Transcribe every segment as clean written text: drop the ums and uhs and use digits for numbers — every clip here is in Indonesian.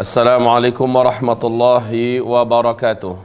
Assalamualaikum warahmatullahi wabarakatuh.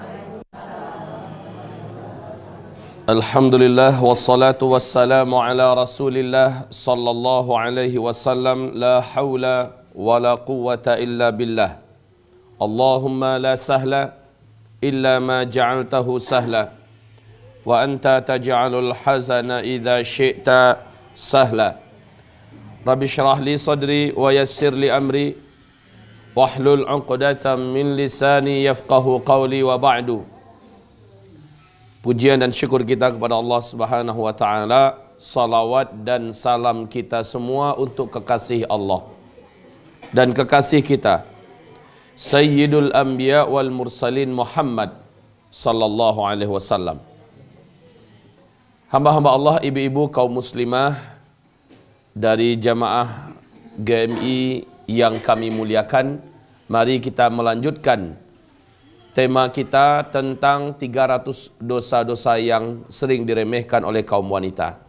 Alhamdulillah wassalatu wassalamu ala Rasulillah sallallahu alaihi wasallam. La haula wala quwwata illa billah. Allahumma la sahla illa ma ja'altahu sahla wa anta taj'alul hazana idza syi'ta sahla. Rabbi shrah li sadri wa yassir li amri wahlul 'uqdatam min lisani yafqahu qawli wa ba'du. Pujian dan syukur kita kepada Allah Subhanahu wa taala, salawat dan salam kita semua untuk kekasih Allah dan kekasih kita Sayyidul Anbiya wal Mursalin Muhammad sallallahu alaihi wasallam. Hamba-hamba Allah, ibu-ibu kaum muslimah dari jamaah GMI yang kami muliakan, mari kita melanjutkan tema kita tentang 300 dosa-dosa yang sering diremehkan oleh kaum wanita.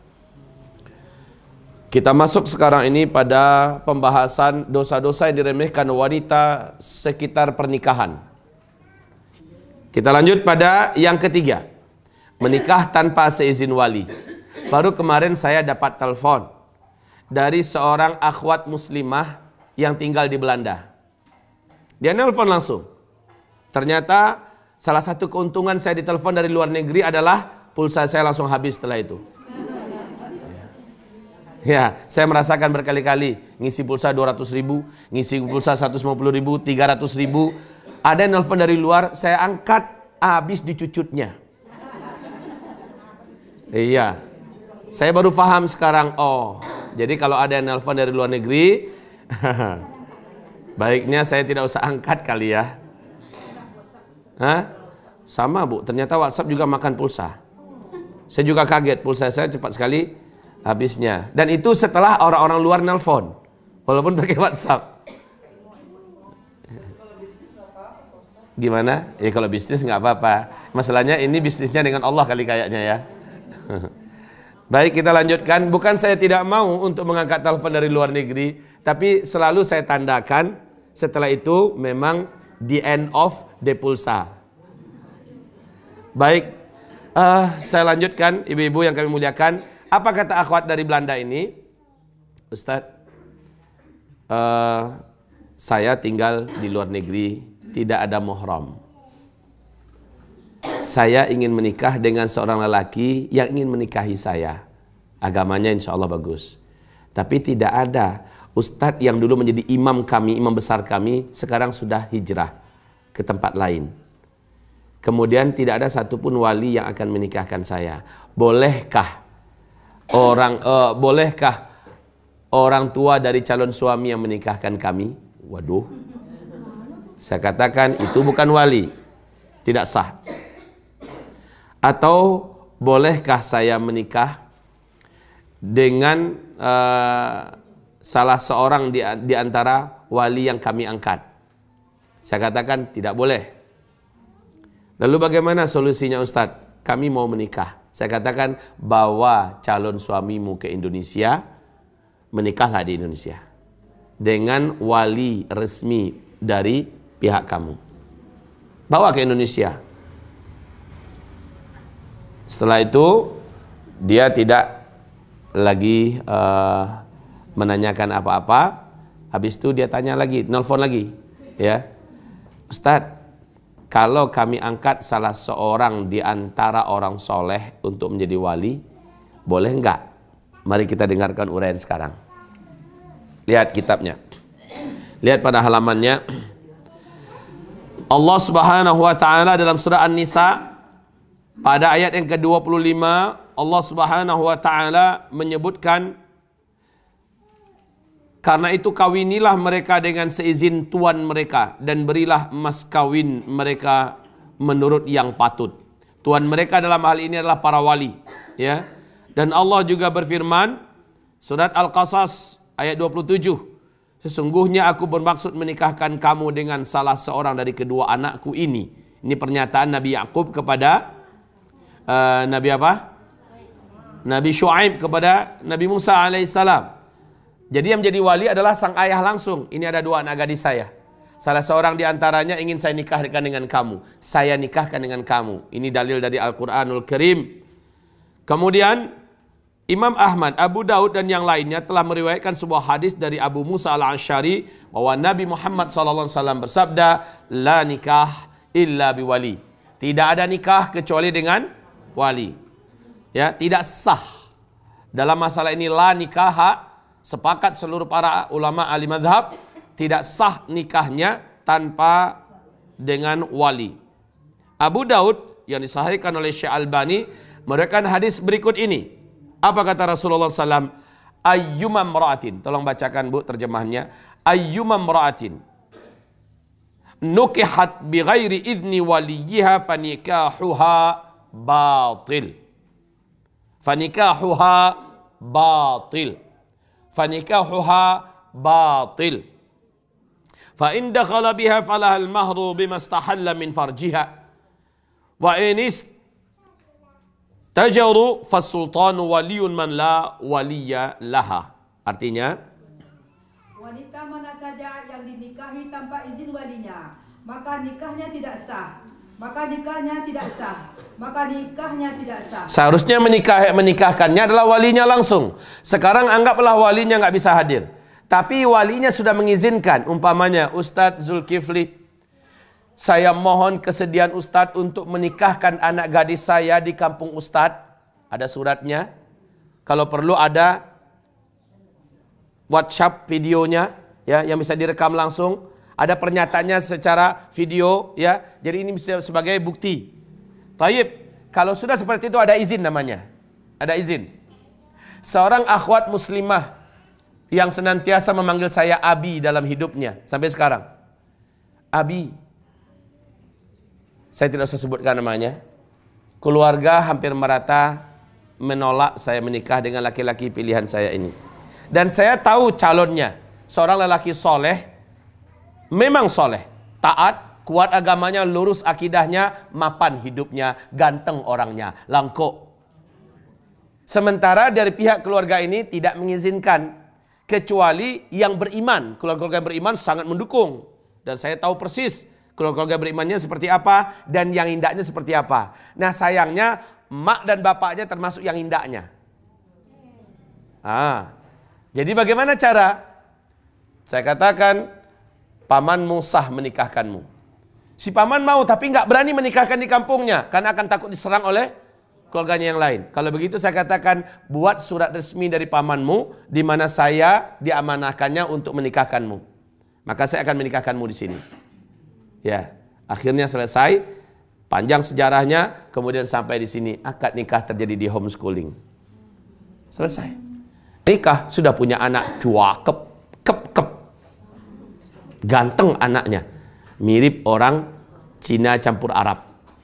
Kita masuk sekarang ini pada pembahasan dosa-dosa yang diremehkan wanita sekitar pernikahan. Kita lanjut pada yang ketiga, menikah tanpa seizin wali. Baru kemarin saya dapat telepon dari seorang akhwat muslimah yang tinggal di Belanda. Dia nelpon langsung. Ternyata salah satu keuntungan saya ditelepon dari luar negeri adalah pulsa saya langsung habis setelah itu. Ya, saya merasakan berkali-kali ngisi pulsa 200.000, ngisi pulsa 150.000, 300.000. Ada yang nelpon dari luar, saya angkat, habis dicucutnya. Iya, saya baru paham sekarang. Oh, jadi kalau ada yang nelpon dari luar negeri, baiknya saya tidak usah angkat kali ya. Hah? Sama bu, ternyata WhatsApp juga makan pulsa. Saya juga kaget, pulsa saya cepat sekali habisnya. Dan itu setelah orang-orang luar nelpon, walaupun pakai WhatsApp. Gimana? Ya kalau bisnis nggak apa-apa. Masalahnya ini bisnisnya dengan Allah kali kayaknya ya. Baik, kita lanjutkan. Bukan saya tidak mau untuk mengangkat telepon dari luar negeri, tapi selalu saya tandakan setelah itu memang the end of the pulsa. Baik, saya lanjutkan, ibu-ibu yang kami muliakan. Apa kata akhwat dari Belanda ini? Ustadz, saya tinggal di luar negeri, tidak ada muhram. Saya ingin menikah dengan seorang lelaki yang ingin menikahi saya. Agamanya insya Allah bagus. Tapi tidak ada ustadz yang dulu menjadi imam kami, imam besar kami, sekarang sudah hijrah ke tempat lain. Kemudian tidak ada satupun wali yang akan menikahkan saya. Bolehkah orang tua dari calon suami yang menikahkan kami? Waduh. Saya katakan itu bukan wali. Tidak sah. Atau bolehkah saya menikah dengan salah seorang di antara wali yang kami angkat? Saya katakan tidak boleh. Lalu bagaimana solusinya Ustadz? Kami mau menikah. Saya katakan bawa calon suamimu ke Indonesia, menikahlah di Indonesia dengan wali resmi dari pihak kamu. Bawa ke Indonesia. Setelah itu dia tidak lagi menanyakan apa-apa. Habis itu dia tanya lagi, nelpon lagi, ya, Ustadz, kalau kami angkat salah seorang di antara orang soleh untuk menjadi wali, boleh enggak? Mari kita dengarkan uraian sekarang. Lihat kitabnya, lihat pada halamannya. Allah Subhanahu wa taala dalam surah An-Nisa pada ayat yang ke-25, Allah Subhanahu wa taala menyebutkan, karena itu kawinilah mereka dengan seizin tuan mereka dan berilah mas kawin mereka menurut yang patut. Tuan mereka dalam hal ini adalah para wali, ya. Dan Allah juga berfirman surat Al-Qasas ayat 27, sesungguhnya aku bermaksud menikahkan kamu dengan salah seorang dari kedua anakku ini. Ini pernyataan Nabi Yakub kepada Nabi apa? Nabi Syuaib kepada Nabi Musa alaihissalam. Jadi yang menjadi wali adalah sang ayah langsung. Ini ada dua anak gadis saya. Salah seorang di antaranya ingin saya nikahkan dengan kamu. Saya nikahkan dengan kamu. Ini dalil dari Al-Quranul Karim. Kemudian Imam Ahmad, Abu Daud dan yang lainnya telah meriwayatkan sebuah hadis dari Abu Musa al-Asy'ari bahwa Nabi Muhammad SAW bersabda, la nikah illa biwali. Tidak ada nikah kecuali dengan wali. Ya, tidak sah. Dalam masalah ini la nikah, sepakat seluruh para ulama ahli mazhab, tidak sah nikahnya tanpa dengan wali. Abu Daud yang disahihkan oleh Syekh Albani meriwayatkan hadis berikut ini. Apa kata Rasulullah SAW? Ayyuma mra'atin. Tolong bacakan Bu terjemahannya. Ayyuma mra'atin nukihat bighairi idzni waliyiha fanikahuha batil. Fanikahuha batil. Fanikahuha batil. Fa in dakhala biha falaha al-mahru bima istahalla min farjiha. Wa in tajaru fasultanu waliyun man la waliya laha. Artinya, wanita mana saja yang dinikahi tanpa izin walinya, maka nikahnya tidak sah. Maka nikahnya tidak sah. Maka nikahnya tidak sah. Seharusnya menikahkannya adalah walinya langsung. Sekarang anggaplah walinya nggak bisa hadir. Tapi walinya sudah mengizinkan. Umpamanya Ustadz Zulkifli, saya mohon kesediaan Ustadz untuk menikahkan anak gadis saya di kampung Ustadz. Ada suratnya. Kalau perlu ada WhatsApp videonya, ya, yang bisa direkam langsung. Ada pernyataannya secara video, ya. Jadi ini bisa sebagai bukti. Taib, kalau sudah seperti itu ada izin namanya. Ada izin. Seorang akhwat muslimah yang senantiasa memanggil saya Abi dalam hidupnya sampai sekarang. Abi. Saya tidak usah sebutkan namanya. Keluarga hampir merata menolak saya menikah dengan laki-laki pilihan saya ini. Dan saya tahu calonnya. Seorang lelaki soleh. Memang soleh. Taat, kuat agamanya, lurus akidahnya, mapan hidupnya, ganteng orangnya, langkuk. Sementara dari pihak keluarga ini tidak mengizinkan. Kecuali yang beriman. Keluarga yang beriman sangat mendukung. Dan saya tahu persis keluarga berimannya seperti apa dan yang indahnya seperti apa. Nah sayangnya mak dan bapaknya termasuk yang indahnya. Jadi bagaimana cara? Saya katakan pamanmu sah menikahkanmu. Si paman mau tapi nggak berani menikahkan di kampungnya karena akan takut diserang oleh keluarganya yang lain. Kalau begitu saya katakan buat surat resmi dari pamanmu di mana saya diamanahkannya untuk menikahkanmu. Maka saya akan menikahkanmu di sini. Ya, akhirnya selesai, panjang sejarahnya, kemudian sampai di sini akad nikah terjadi di homeschooling. Selesai. Nikah sudah punya anak cuakep, kep. Ganteng anaknya. Mirip orang Cina campur Arab.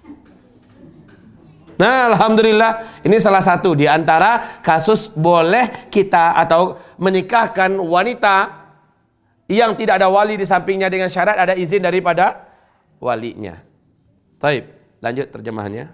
Nah, alhamdulillah ini salah satu di antara kasus boleh kita atau menikahkan wanita yang tidak ada wali di sampingnya dengan syarat ada izin daripada walinya. Taib, lanjut terjemahannya.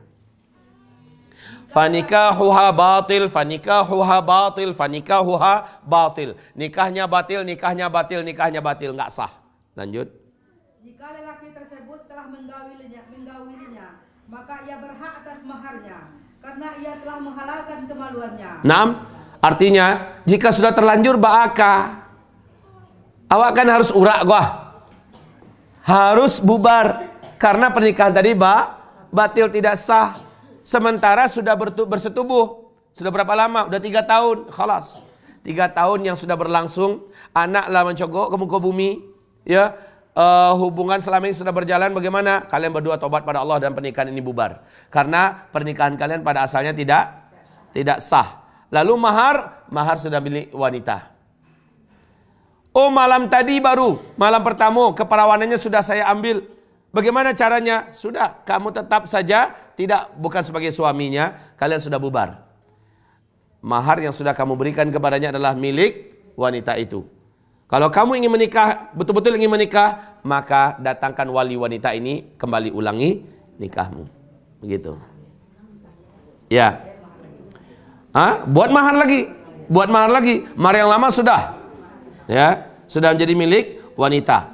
Fanikahuha batil, fanikahuha batil, fanikahuha batil. Nikahnya batil, nikahnya batil, nikahnya batil, nggak sah. Lanjut. Jika lelaki tersebut telah menggaulinya, maka ia berhak atas maharnya, karena ia telah menghalalkan kemaluannya. Naam, artinya jika sudah terlanjur ba'aka, awak kan harus urak gua. Harus bubar karena pernikahan tadi batil tidak sah. Sementara sudah bersetubuh. Sudah berapa lama? Udah 3 tahun. Khalas. 3 tahun yang sudah berlangsung. Anaklah mencogok ke muka bumi. Ya, hubungan selama ini sudah berjalan. Bagaimana? Kalian berdua tobat pada Allah dan pernikahan ini bubar. Karena pernikahan kalian pada asalnya tidak sah. Lalu mahar sudah milik wanita. Oh, malam tadi baru, malam pertama keperawanannya sudah saya ambil. Bagaimana caranya? Sudah, kamu tetap saja bukan sebagai suaminya, kalian sudah bubar. Mahar yang sudah kamu berikan kepadanya adalah milik wanita itu. Kalau kamu ingin menikah, betul-betul ingin menikah, maka datangkan wali wanita ini, kembali ulangi nikahmu. Begitu. Ya. Buat mahar lagi. Mahar yang lama sudah. Ya, sudah menjadi milik wanita.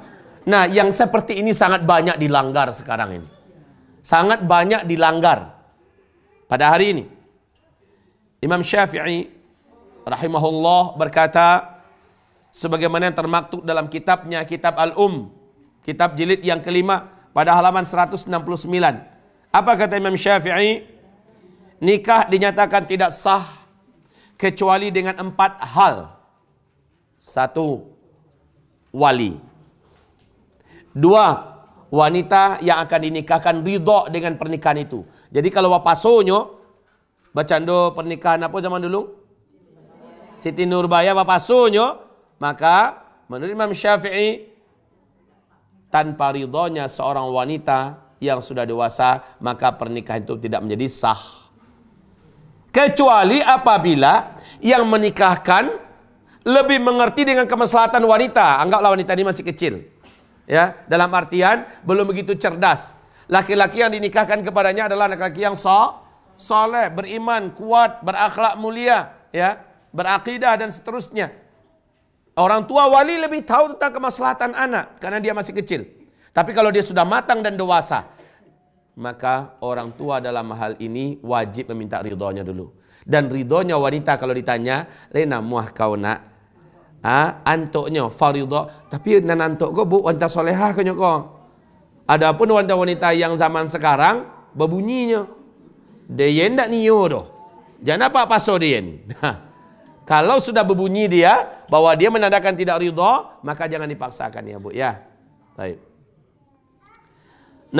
Nah, yang seperti ini sangat banyak dilanggar sekarang ini. Sangat banyak dilanggar pada hari ini. Imam Syafi'i rahimahullah berkata, sebagaimana yang termaktub dalam kitabnya, Kitab Al-Um, kitab jilid yang kelima, pada halaman 169. Apa kata Imam Syafi'i? Nikah dinyatakan tidak sah kecuali dengan 4 hal. 1, wali. 2, wanita yang akan dinikahkan ridha dengan pernikahan itu. Jadi kalau wapasonyo, bacando pernikahan apa zaman dulu? Siti Nurbaya wapasonyo, maka menurut Imam Syafi'i, tanpa ridhonya seorang wanita yang sudah dewasa, maka pernikahan itu tidak menjadi sah. Kecuali apabila yang menikahkan lebih mengerti dengan kemaslahatan wanita. Anggaplah wanita ini masih kecil, ya, dalam artian belum begitu cerdas. Laki-laki yang dinikahkan kepadanya adalah laki-laki yang soleh, beriman, kuat, berakhlak mulia, ya, berakidah dan seterusnya. Orang tua wali lebih tahu tentang kemaslahatan anak karena dia masih kecil. Tapi kalau dia sudah matang dan dewasa, maka orang tua dalam hal ini wajib meminta ridhonya dulu. Dan ridhonya wanita kalau ditanya, lena muah kau nak, antuknya faridho, tapi nan antuk kau bu wanita solehah kau nyoko. Adapun wanita-wanita yang zaman sekarang berbunyinya, dia ndak niyo doh, jangan apa paso dia. Kalau sudah berbunyi dia bahwa dia menandakan tidak ridho, maka jangan dipaksakan ya bu, ya. Baik. 6.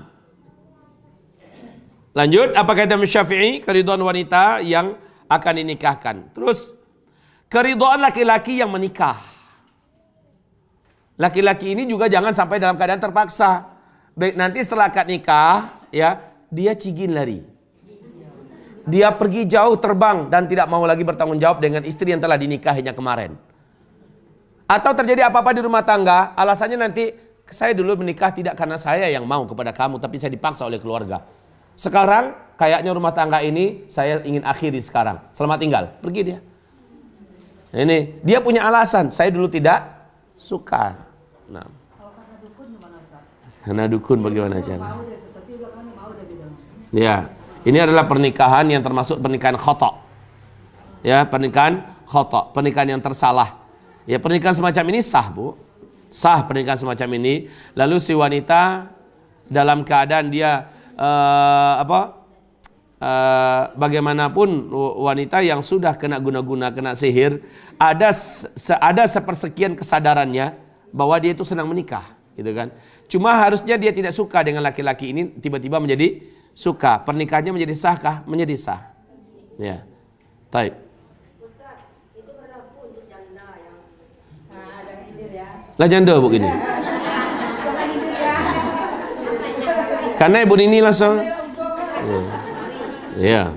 Lanjut, apa kata Syafi'i? Keridhaan wanita yang akan dinikahkan. Terus, keridhaan laki-laki yang menikah. Laki-laki ini juga jangan sampai dalam keadaan terpaksa. Baik, nanti setelah akad nikah, ya, dia cigin lari. Dia pergi jauh terbang dan tidak mau lagi bertanggung jawab dengan istri yang telah dinikahinya kemarin. Atau terjadi apa-apa di rumah tangga, alasannya nanti, saya dulu menikah tidak karena saya yang mau kepada kamu, tapi saya dipaksa oleh keluarga. Sekarang kayaknya rumah tangga ini saya ingin akhiri sekarang. Selamat tinggal, pergi dia. Ini dia punya alasan. Saya dulu tidak suka. Nah, karena dukun bagaimana cara? Ya, ini adalah pernikahan yang termasuk pernikahan khata. Ya, pernikahan khata, pernikahan yang tersalah. Ya, pernikahan semacam ini sah, Bu. Sah pernikahan semacam ini. Lalu si wanita dalam keadaan dia bagaimanapun wanita yang sudah kena guna-guna, kena sihir, ada sepersekian kesadarannya bahwa dia itu senang menikah, gitu kan. Cuma harusnya dia tidak suka dengan laki-laki ini, tiba-tiba menjadi suka. Pernikahannya menjadi sah kah? Menjadi sah. Ya. Baik. Ustaz, itu berlaku untuk janda yang ada ide ya. Lah janda bu gini. Jangan ide ya. Karena ibu ini langsung. Ya.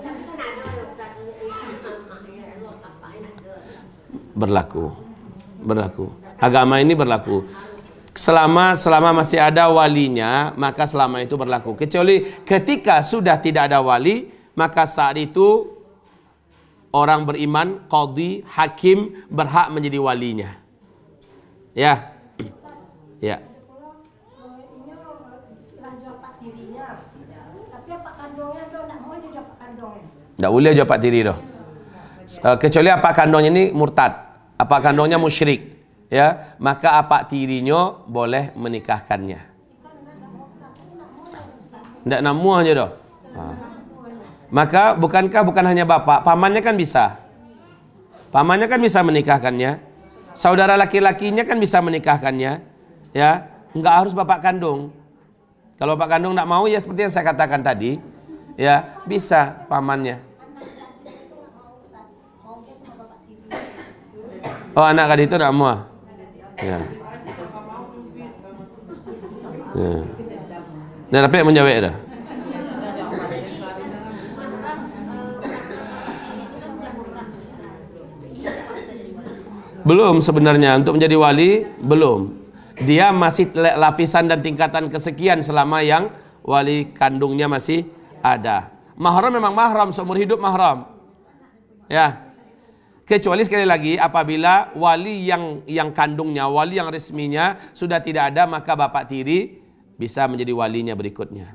Berlaku. Agama ini berlaku. Selama masih ada walinya, maka selama itu berlaku. Kecuali ketika sudah tidak ada wali, maka saat itu orang beriman, qadhi, hakim berhak menjadi walinya. Ya. Ya. Tidak boleh jawab tiri doh. Kecuali apa kandungnya ini murtad, apa kandungnya musyrik, ya, maka apa tirinya boleh menikahkannya. Tidak namu aja doh. Maka bukan hanya bapak, pamannya kan bisa. Pamannya kan bisa menikahkannya. Saudara laki-lakinya kan bisa menikahkannya. Ya, enggak harus bapak kandung. Kalau bapak kandung tidak mau, ya seperti yang saya katakan tadi, ya bisa pamannya. Oh, anak kali itu tidak mau. Ya. Ya. Dah dapat menjawab dah. Belum sebenarnya untuk menjadi wali, belum. Dia masih lapisan dan tingkatan kesekian selama yang wali kandungnya masih ada. Mahram memang mahram, seumur hidup mahram. Ya. Kecuali sekali lagi apabila wali yang kandungnya, wali yang resminya sudah tidak ada, maka bapak tiri bisa menjadi walinya berikutnya.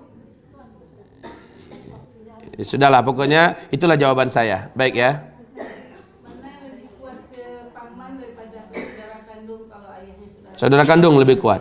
Sudahlah, pokoknya itulah jawaban saya. Baik ya. Mana yang lebih kuat ke paman daripada ke saudara kandung kalau ayahnya sudah? Saudara kandung lebih kuat.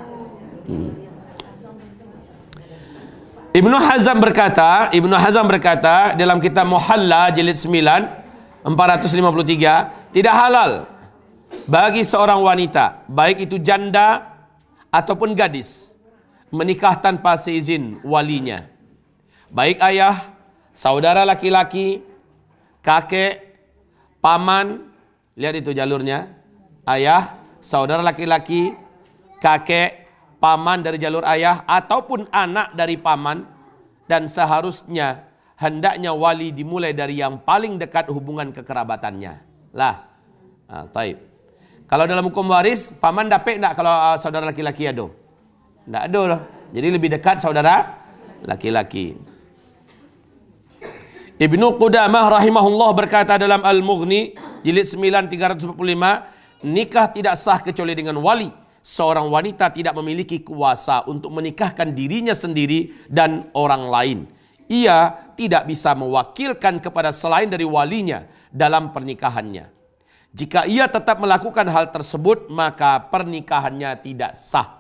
Ibnu Hazm berkata dalam kitab Muhalla jilid 9 453, tidak halal bagi seorang wanita, baik itu janda ataupun gadis, menikah tanpa seizin walinya. Baik ayah, saudara laki-laki, kakek, paman, lihat itu jalurnya. Ayah, saudara laki-laki, kakek, paman dari jalur ayah, ataupun anak dari paman. Dan seharusnya hendaknya wali dimulai dari yang paling dekat hubungan kekerabatannya. Lah, taib. Kalau dalam hukum waris, paman dapat enggak kalau saudara laki-laki ada? Enggak ada lah. Jadi lebih dekat saudara laki-laki. Ibnu Qudamah rahimahullah berkata dalam Al-Mughni jilid 9 345, nikah tidak sah kecuali dengan wali. Seorang wanita tidak memiliki kuasa untuk menikahkan dirinya sendiri dan orang lain. Ia tidak bisa mewakilkan kepada selain dari walinya dalam pernikahannya. Jika ia tetap melakukan hal tersebut, maka pernikahannya tidak sah.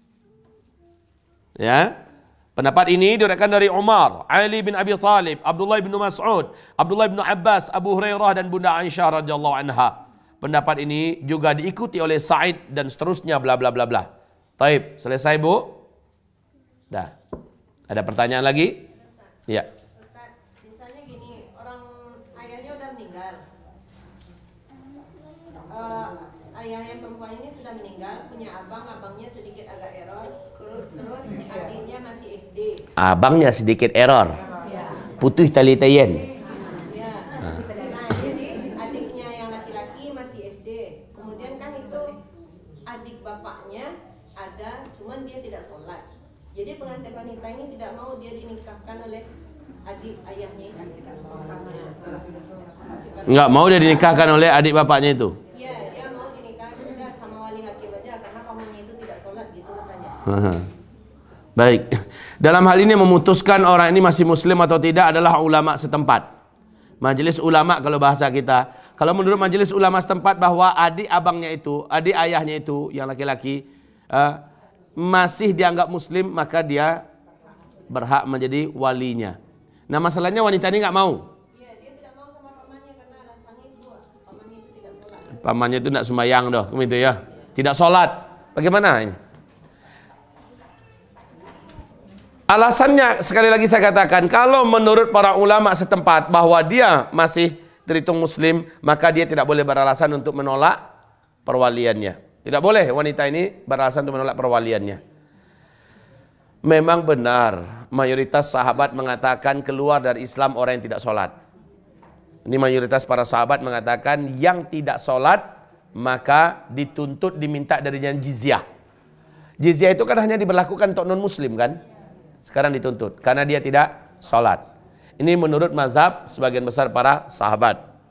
Ya. Pendapat ini diriwayatkan dari Umar, Ali bin Abi Thalib, Abdullah bin Mas'ud, Abdullah bin Abbas, Abu Hurairah dan Bunda Aisyah radhiyallahu anha. Pendapat ini juga diikuti oleh Sa'id dan seterusnya bla bla bla bla. Taib, selesai Bu? Dah. Ada pertanyaan lagi? Ya. Ustaz, misalnya gini, orang ayahnya udah meninggal. Ayah yang perempuan ini sudah meninggal, punya abangnya sedikit agak error, terus adiknya masih SD. Abangnya sedikit error. Ya. Putus tali tayen. Ya. Nah, jadi adiknya yang laki-laki masih SD. Kemudian kan itu adik bapaknya ada, cuman dia tidak sholat. Jadi pengantin wanita ini tidak mau dia dinikahkan oleh adik ayahnya. Enggak mau dia dinikahkan oleh adik bapaknya itu. Iya, dia mau dinikahkan udah sama wali hakim aja karena pamannya itu tidak sholat gitu katanya. Baik. Dalam hal ini memutuskan orang ini masih muslim atau tidak adalah ulama setempat. Majelis ulama kalau bahasa kita. Kalau menurut majelis ulama setempat bahwa adik abangnya itu, adik ayahnya itu yang laki-laki masih dianggap muslim, maka dia berhak menjadi walinya. Nah masalahnya wanita ini nggak mau. Iya, dia tidak mau sama pamannya karena alasannya itu pamannya itu tidak sholat. Pamannya itu tidak sembahyang doh, gitu ya. Tidak sholat. Bagaimana ini? Alasannya sekali lagi saya katakan, kalau menurut para ulama setempat bahwa dia masih terhitung muslim, maka dia tidak boleh beralasan untuk menolak perwaliannya. Tidak boleh wanita ini beralasan untuk menolak perwaliannya. Memang benar, mayoritas sahabat mengatakan keluar dari Islam orang yang tidak sholat. Ini mayoritas para sahabat mengatakan yang tidak sholat, maka dituntut diminta darinya jizyah. Jizyah itu kan hanya diberlakukan untuk non-muslim kan? Sekarang dituntut, karena dia tidak sholat. Ini menurut mazhab sebagian besar para sahabat.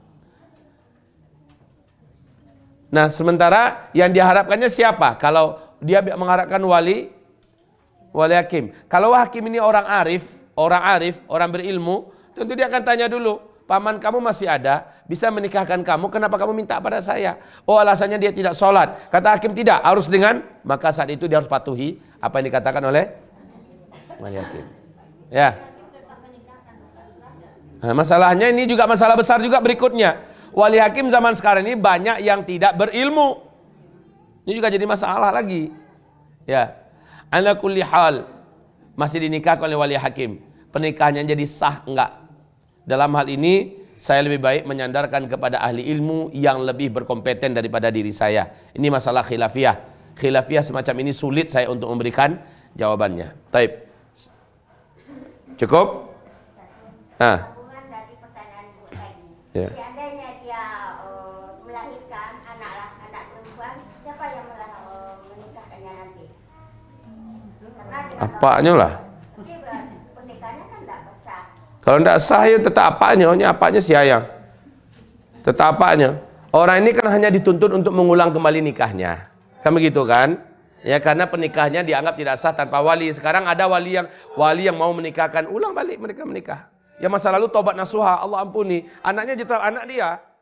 Nah sementara yang diharapkannya siapa? Kalau dia mengharapkan wali hakim. Kalau hakim ini orang arif, orang berilmu, tentu dia akan tanya dulu, paman kamu masih ada, bisa menikahkan kamu, kenapa kamu minta pada saya? Oh alasannya dia tidak sholat. Kata hakim tidak, harus dengan, maka saat itu dia harus patuhi apa yang dikatakan oleh wali hakim. Ya. Nah, masalahnya ini juga masalah besar juga berikutnya. Wali hakim zaman sekarang ini banyak yang tidak berilmu. Ini juga jadi masalah lagi. Ya. Ala kulli hal masih dinikahkan oleh wali hakim. Pernikahannya jadi sah enggak? Dalam hal ini saya lebih baik menyandarkan kepada ahli ilmu yang lebih berkompeten daripada diri saya. Ini masalah khilafiyah. Khilafiyah semacam ini sulit saya untuk memberikan jawabannya. Taib. Cukup? Hubungan dari pertanyaan Ibu tadi. Ya. Seandainya dia melahirkan anak perempuan, siapa yang menikahkannya nanti? Karena dengan Apanya lah? dia pernikahannya kan tidak sah. Kalau tidak sah ya tetap apanya si ayang. Tetapaknya. Orang ini kan hanya dituntut untuk mengulang kembali nikahnya. Kan begitu kan? Ya, karena pernikahannya dianggap tidak sah tanpa wali. Sekarang ada wali yang mau menikahkan, ulang balik mereka menikah. Ya masa lalu tobat nasuha, Allah ampuni. Anaknya jadi anak dia.